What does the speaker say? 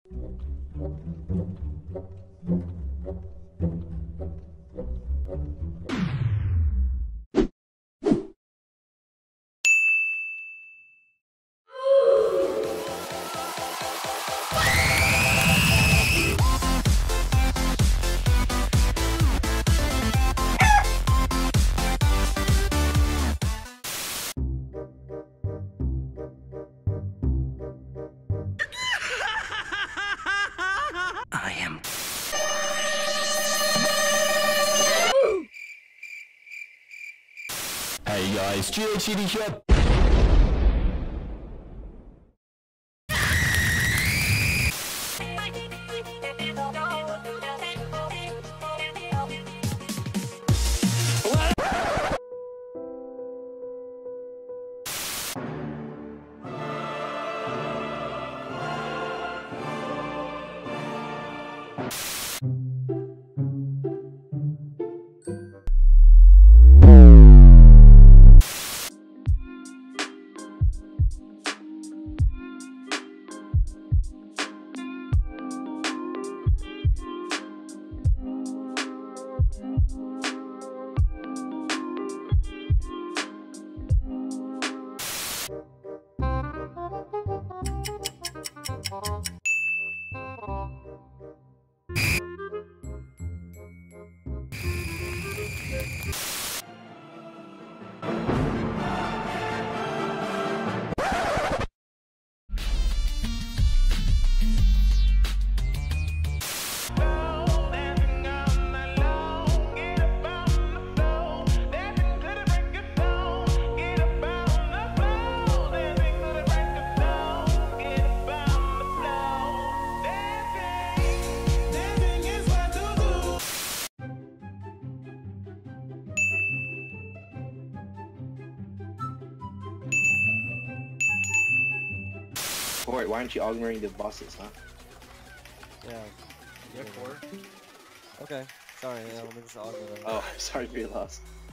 I am. Hey guys, GHCD here. Wait, why aren't you augmenting the bosses, huh? Yeah. Yeah, core. Okay. Sorry, let me just augment them. Oh, sorry for your loss.